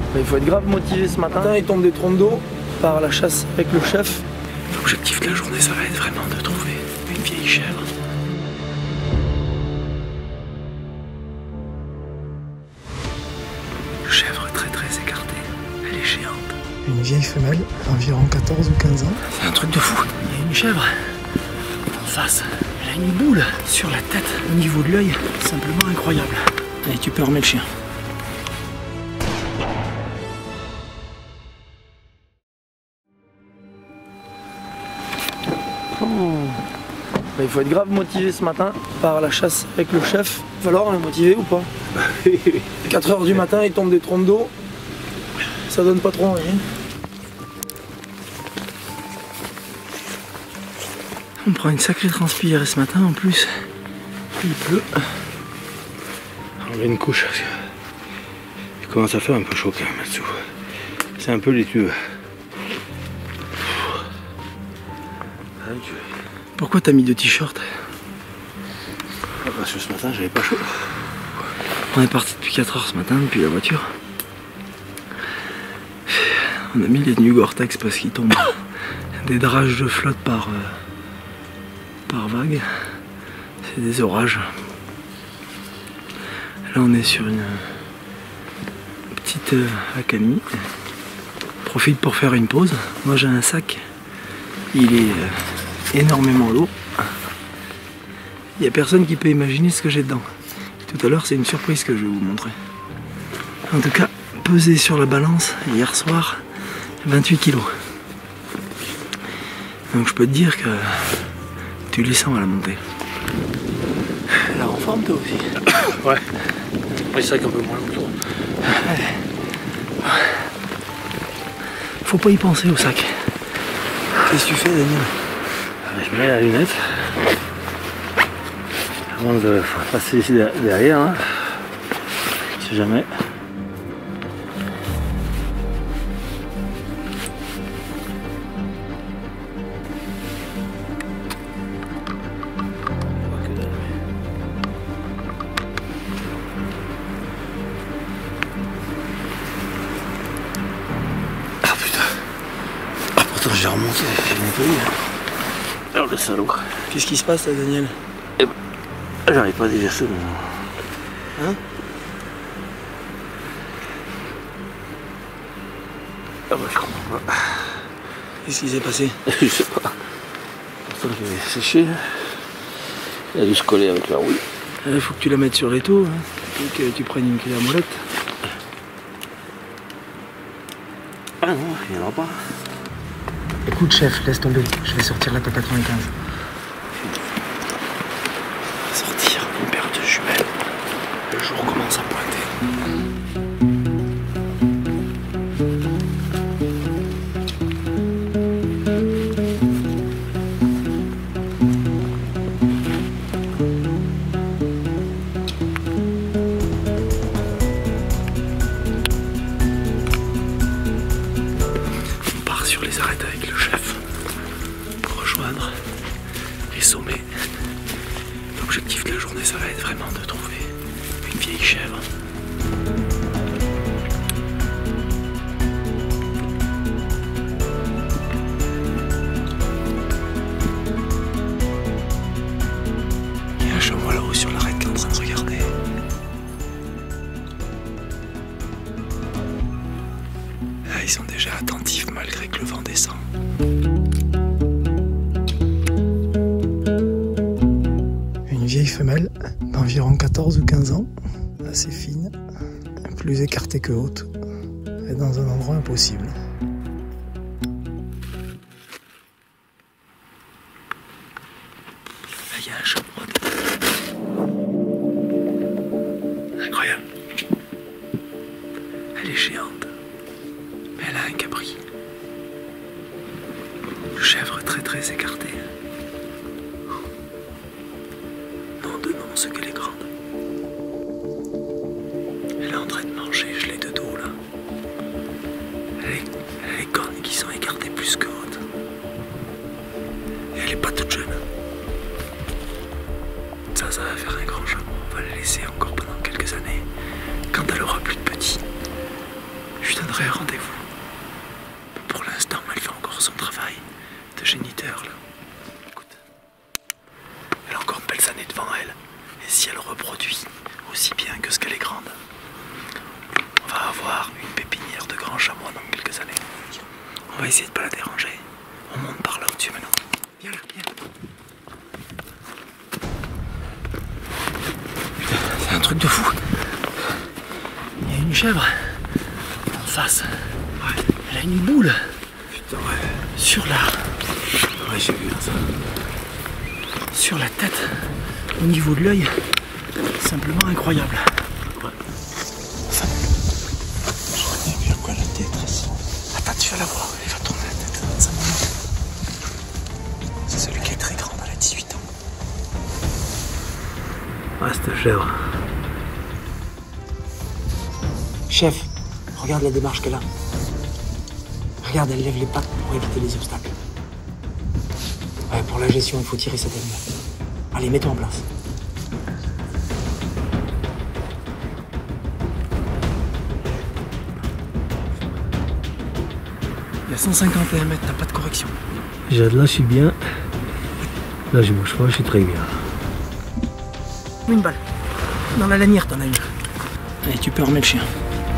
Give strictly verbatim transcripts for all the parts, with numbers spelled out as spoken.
Il faut être grave motivé ce matin. Il tombe des trompes d'eau par la chasse avec le chef. L'objectif de la journée, ça va être vraiment de trouver une vieille chèvre. Une chèvre très très écartée. Elle est géante. Une vieille femelle, environ quatorze ou quinze ans. C'est un truc de fou. Il y a une chèvre en face. Elle a une boule sur la tête au niveau de l'œil. Simplement incroyable. Allez, tu peux remettre le chien. Oh. Il faut être grave motivé ce matin par la chasse avec le chef. Il va falloir, on est motivé ou pas? quatre heures du matin, il tombe des trompes d'eau. Ça donne pas trop envie. On prend une sacrée transpirée ce matin en plus. Il pleut. On met une couche parce que il commence à faire un peu chaud quand même là-dessous. C'est un peu laitue. Pourquoi t'as mis deux t-shirts? Parce que ce matin j'avais pas chaud. On est parti depuis quatre heures ce matin, depuis la voiture. On a mis les tenues Gore-Tex parce qu'il tombe des drages de flotte par, euh, par vague. C'est des orages. Là on est sur une petite euh, accalmie. Profite pour faire une pause. Moi j'ai un sac. Il est euh, énormément lourd. Il n'y a personne qui peut imaginer ce que j'ai dedans. Tout à l'heure c'est une surprise que je vais vous montrer. En tout cas, pesé sur la balance hier soir, vingt-huit kilos. Donc je peux te dire que tu les sens à la montée. Elle est en forme toi aussi? Ouais. C'est vrai qu'un peu moins longtemps. Faut pas y penser au sac. Qu'est-ce que tu fais, Daniel? Je mets la lunette. Avant de passer ici derrière. Hein. Je sais jamais. J'ai remonté, j'ai nettoyé. Alors le salaud. Qu'est-ce qui se passe là, Daniel? Eh ben, j'arrive pas à déverser mon... Hein? Ah bah je comprends pas. Qu'est-ce qui s'est passé? Je sais pas. Pourtant j'avais séché. Il a dû se coller avec la rouille. Il faut que tu la mettes sur l'étau, hein, et que tu prennes une cuillère molette. Ah non, il n'y en aura pas. Écoute chef, laisse tomber, je vais sortir la T quatre-vingt-quinze. Sortir une paire de jumelles. Le jour commence à pointer. On part sur les arêtes avec le chef pour rejoindre les sommets. L'objectif de la journée, ça va être vraiment de trouver une vieille chèvre. Il y a un chamois là-haut sur l'arête qui est en train de regarder. Là, ils sont déjà attentifs malgré que le vent descend. Une vieille femelle d'environ quatorze ou quinze ans, assez fine, plus écartée que haute, et dans un endroit impossible. Là, il y a un chamois. Incroyable. Elle est géante. Mais elle a un cabri. Une chèvre très très écartée. Non de non, ce qu'elle est grande. Elle est en train de manger, je l'ai de dos là. Elle est, elle a les cornes qui sont écartées plus que hautes. Et elle est pas toute jeune. Ça, ça va faire un grand chameau. On va la laisser encore pendant quelques années. Quand elle aura plus de petits. Juste un donnerai rendez-vous. Pour l'instant, elle fait encore son travail de géniteur là. Écoute, elle a encore de belles années devant elle. Et si elle reproduit aussi bien que ce qu'elle est grande, on va avoir une pépinière de grands chamois dans quelques années. On va essayer de pas la déranger. On monte par là au-dessus maintenant. Viens là, viens. Putain, c'est un truc de fou. Il y a une chèvre en face. Ouais. Elle a une boule. Putain, ouais. Sur la... Ouais, j'ai vu ça. Sur la tête, au niveau de l'œil, simplement incroyable. Ouais. Enfin, j'aurais bien vu à quoi la tête ressemble. Attends, tu vas la voir, elle va tourner la tête. Ça c'est celui qui est très grand, elle a dix-huit ans. Ouais, cette chèvre. Chef, regarde la démarche qu'elle a. Regarde, elle lève les pattes pour éviter les obstacles. Ouais, pour la gestion, il faut tirer cette animal. Allez, mets-toi en place. Il y a cent cinquante et un mètres, t'as pas de correction. Jade, là, je suis bien. Là, je bouge pas, je suis très bien. Une balle. Dans la lanière, t'en as une. Allez, tu peux remettre le chien.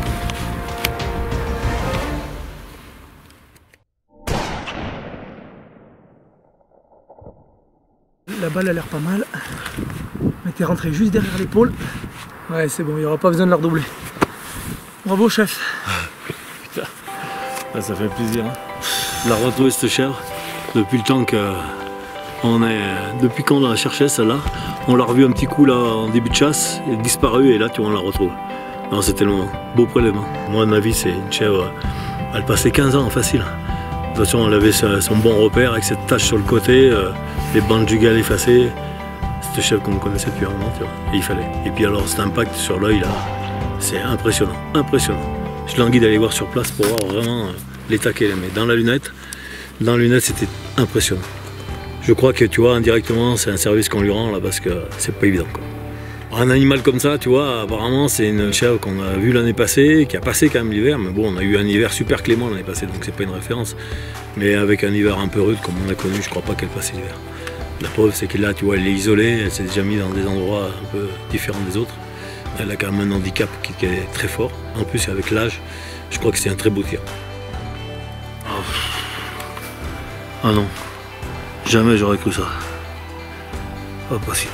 La balle a l'air pas mal. Mais t'es rentré juste derrière l'épaule. Ouais, c'est bon, il n'y aura pas besoin de la redoubler. Bravo, chef. Putain, là, ça fait plaisir. Hein. La retrouver cette chèvre depuis le temps que on est, depuis qu'on l'a cherchée celle-là, on l'a revue un petit coup là en début de chasse, elle est disparue et là tu vois on la retrouve. Non, c'est tellement beau prélèvement. Moi, ma vie, c'est une chèvre. Elle passait quinze ans facile. De toute façon, elle avait son bon repère avec cette tache sur le côté, euh, les bandes jugales effacées. Cette chèvre qu'on connaissait depuis un moment, tu vois. Et il fallait. Et puis alors, cet impact sur l'œil là, c'est impressionnant, impressionnant. Je languis d'aller voir sur place pour voir vraiment euh, l'état qu'elle est. Mais dans la lunette, dans la lunette, c'était impressionnant. Je crois que tu vois, indirectement, c'est un service qu'on lui rend là parce que c'est pas évident, quoi. Un animal comme ça, tu vois, apparemment c'est une chèvre qu'on a vue l'année passée, qui a passé quand même l'hiver, mais bon, on a eu un hiver super clément l'année passée, donc c'est pas une référence. Mais avec un hiver un peu rude comme on a connu, je crois pas qu'elle passait l'hiver. La preuve, c'est que là, tu vois, elle est isolée, elle s'est déjà mise dans des endroits un peu différents des autres. Elle a quand même un handicap qui, qui est très fort. En plus, avec l'âge, je crois que c'est un très beau tir. Oh. Ah non, jamais j'aurais cru ça. Pas possible.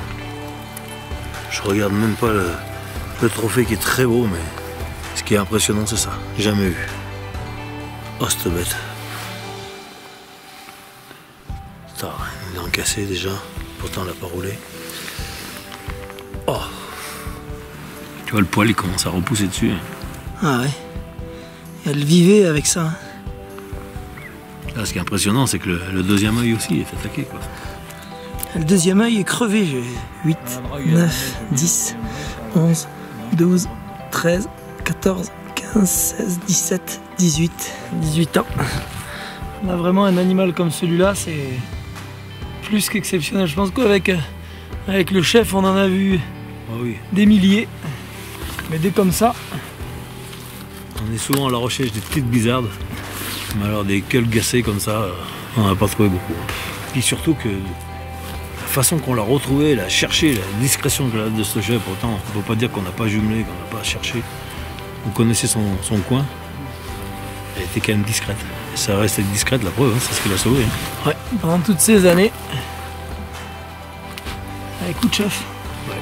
Je regarde même pas le, le trophée qui est très beau, mais ce qui est impressionnant, c'est ça. Jamais vu. Oh, cette bête. Putain, une dent cassée déjà. Pourtant, elle n'a pas roulé. Oh. Tu vois, le poil, il commence à repousser dessus. Ah ouais. Elle vivait avec ça. Là, ce qui est impressionnant, c'est que le, le deuxième œil aussi est attaqué, quoi. Le deuxième œil est crevé, j'ai huit, neuf, dix, onze, douze, treize, quatorze, quinze, seize, dix-sept, dix-huit, dix-huit ans. On a vraiment un animal comme celui-là, c'est plus qu'exceptionnel. Je pense qu'avec avec le chef, on en a vu oh oui. des milliers, mais des comme ça. On est souvent à la recherche des petites bizardes, mais alors des queules gassées comme ça, on n'en a pas trouvé beaucoup. Et surtout que la façon qu'on l'a retrouvée, la cherché, la discrétion de ce chef, pourtant on ne peut pas dire qu'on n'a pas jumelé, qu'on n'a pas cherché. On connaissait son, son coin, elle était quand même discrète. Et ça reste discrète, la preuve, hein, c'est ce qui l'a sauvée. Hein. Ouais, pendant toutes ces années. Allez, coup de chef. Ouais.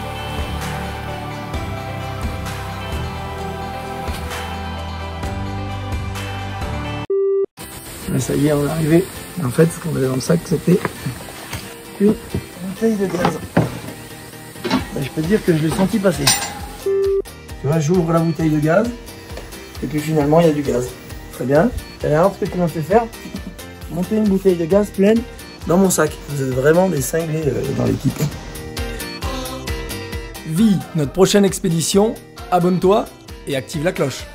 Mais ça y est, on est arrivé. En fait, ce qu'on avait dans le sac, c'était une bouteille de gaz. Ben, je peux te dire que je l'ai senti passer. Tu vois, j'ouvre la bouteille de gaz, et puis finalement, il y a du gaz. Très bien. Et alors, ce que tu m'as fait faire, monter une bouteille de gaz pleine dans mon sac. Vous êtes vraiment des cinglés euh, dans l'équipe. Vie, notre prochaine expédition, abonne-toi et active la cloche.